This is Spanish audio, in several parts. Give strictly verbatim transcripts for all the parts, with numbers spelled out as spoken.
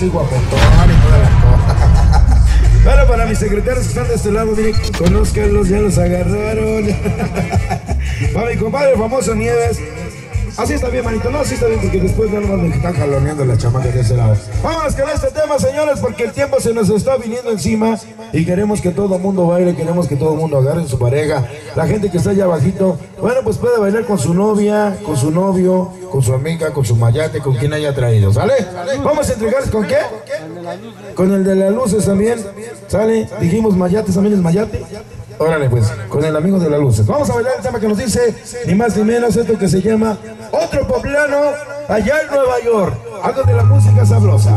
soy guapetón y toda la cosa. Bueno, para mis secretarios que están de este lado, miren, conózcanlos, ya los agarraron. Para mi compadre, el famoso Nieves. Así está bien, manito, no, así está bien, porque después no nos están jaloneando las chamacas de ese lado. Vámonos con este tema, señores, porque el tiempo se nos está viniendo encima y queremos que todo el mundo baile, queremos que todo el mundo agarre su pareja. La gente que está allá abajito, bueno, pues puede bailar con su novia, con su novio, con su amiga, con su mayate, con quien haya traído, ¿sale? Vamos a entregar, ¿con qué? Con el de las luces también, ¿sale? Dijimos mayates, también es mayate. Órale pues, con el amigo de las luces. Vamos a bailar el tema que nos dice, ni más ni menos, esto que se llama Otro Poblano, allá en Nueva York. Algo de la música sabrosa.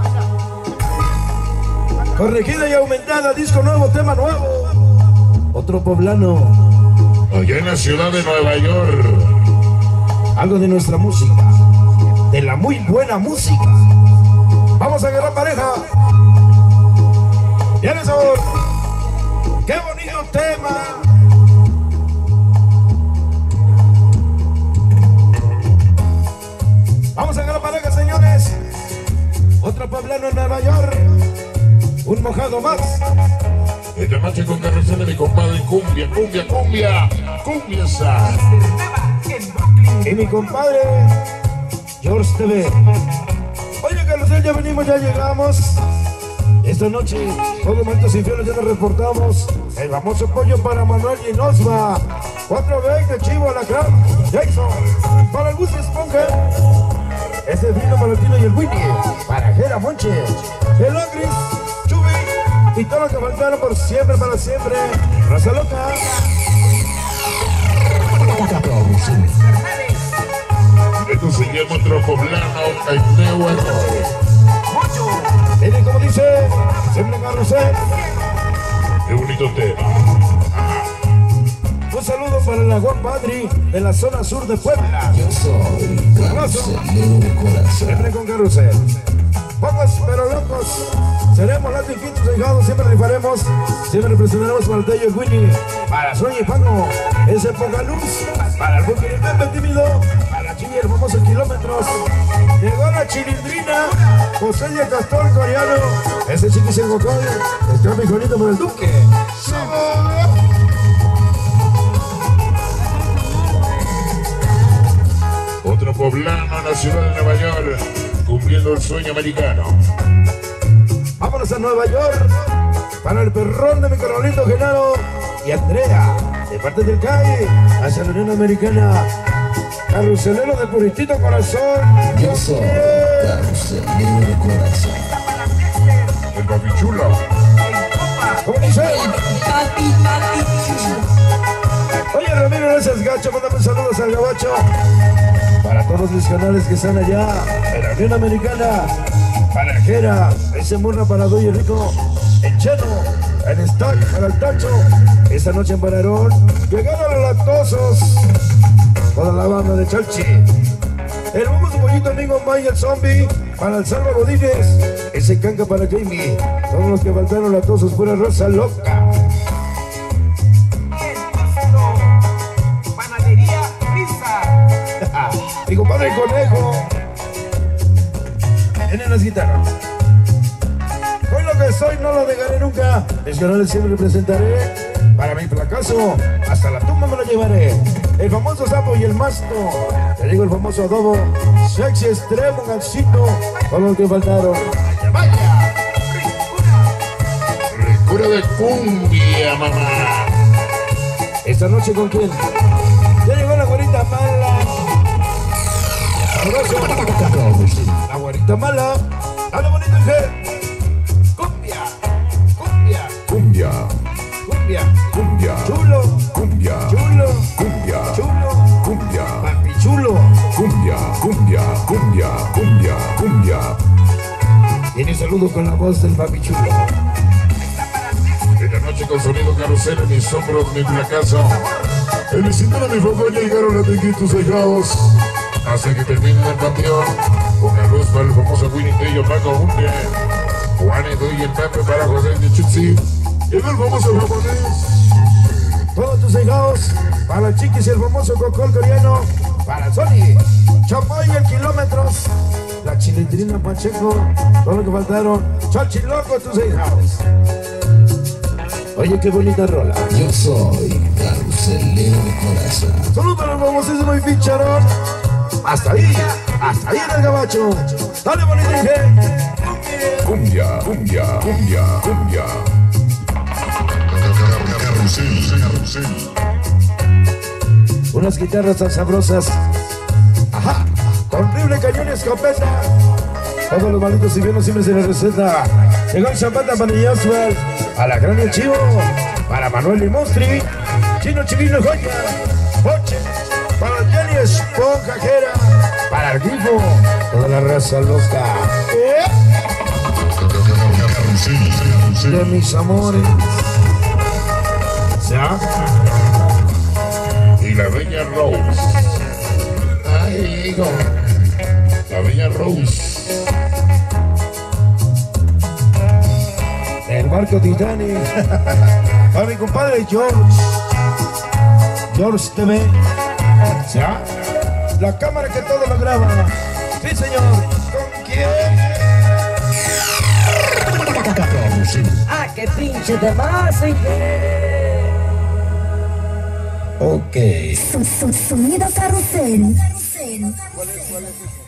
Corregida y aumentada, disco nuevo, tema nuevo. Otro Poblano, allá en la ciudad de Nueva York. Algo de nuestra música, de la muy buena música. Vamos a agarrar pareja. ¿Viene sabor? ¡Qué bonito tema! Vamos a ganar pareja, señores. Otro poblano en Nueva York. Un mojado más. Esta noche con carrusel de mi compadre cumbia, cumbia, cumbia, cumbia esa. Y mi compadre George T V. Oye, carrusel, ya venimos, ya llegamos. Esta noche, todos momentos infieles ya nos reportamos. El famoso pollo para Manuel y Nosva. cuatro veinte, Chivo, Alacrán, Jackson. Para el bus Esponja. Este vino para el Tino y el Winnie. Para Jera Monche. El Ogris, Chubi. Y todo lo que faltaron por siempre, para siempre. Raza Loca. Esto se llama Otro Poblano, en Nueva York. Miren como dice, siempre carrusel. Qué bonito tema. Un saludo para la Juan Padri de la zona sur de Puebla. Yo soy carruselero de corazón. Siempre con carrusel. Pocos pero locos. Seremos los distintos hijados, siempre rifaremos. Siempre representaremos para el Tello y Winnie. Para Sueño y Pango, ese poca luz. Para el Buque y Pepe tímido. Para Chile el famoso kilómetros. Llegó la Chilindrina. José y el Castor coreano. Ese chiquis el Gocol. Está mi Juanito por el Duque. Otro poblano en la ciudad de Nueva York, cumpliendo el sueño americano. Vámonos a Nueva York para el perrón de mi Carolito Genaro y Andrea, de parte del C A I, hacia la Unión Americana. Carruselero de puritito corazón. Yo soy carruselero de corazón. El papichulo. ¿Cómo dice? Papi, papi. Oye, Ramiro, no seas gacho, mándame saludos al gabacho. Para todos mis canales que están allá, en la Unión Americana. Para Jera, ese murra para Doy Rico, el Cheno, el Stack, para el Tacho. Esta noche en Bararón, llegaron los lactosos. Toda la banda de Chalchi. El famoso pollito amigo Mike el Zombie. Para el Salva Godínez. Ese canca para Jamie. Todos los que faltaron lactosos fuera Rosa Loca. Panadería Pizza. Mi compadre Conejo. Tienen las guitarras. Soy lo que soy, no lo dejaré nunca. Mis canales siempre representaré. Para mi fracaso, hasta la tumba me lo llevaré. El famoso sapo y el masto. Te digo el famoso adobo. Sexy extremo, gancito. Todos los que faltaron. ¡Vaya! Cura de cumbia, mamá. Esta noche con quién? Ya llegó la güerita mala. Sabroso. La güerita mala. Habla bonito, hija. Cumbia. Cumbia. Cumbia. Cumbia. Cumbia. Chulo. Cumbia. Chulo. Cumbia. Chulo. Cumbia. Papi chulo. Cumbia. Cumbia. Cumbia. Cumbia. Cumbia. Tiene saludo con la voz del papi chulo. Esta noche con sonido carrusel en mis hombros, mi fracaso. El vecindario de mi favor ya llegaron los tiquitos dejados. Hasta que termine el campeón. Con la luz para el famoso Winnie Tello, Paco Hunde. Juan Edu y el Pepe para José de Chutsi. Y el famoso japonés. Todos tus hijados. Para Chiquis y el famoso Cocol coreano. Para Sony. Chapoy y el Kilómetros. la Chilindrina Pacheco, todo lo que faltaron, Chochi Loco, tus hijos. Oye, qué bonita rola. Yo soy carruselero de corazón. Saludos para el famosísimo y ficharón. Hasta ahí, hasta ahí en el gabacho. Dale, bonito dije. Cumbia, cumbia, cumbia, cumbia. Carrusel, carrusel. Unas guitarras tan sabrosas. Ajá, con rifle, cañón y escopeta. Todos los malditos y bienos siempre se les receta. Llegó el Zapata para el Yasuel, a la Gran y el Chivo, para Manuel y Monstri, Chino Chivino Joya, Poche, para Jenny Esponjajera, para el Grifo, toda la raza loca. ¿Eh? De mis amores. ¿Ya? Y la Bella Rose. Ay, hijo. La Bella Rose. El barco Titanic. Para mi compadre George. George T V. ¿Ya? La cámara que todo lo graba. Sí, señor. ¿Con quién? Ah, qué pinche de más, Ok. Sonido carrusel. ¿Cuál es, cuál es?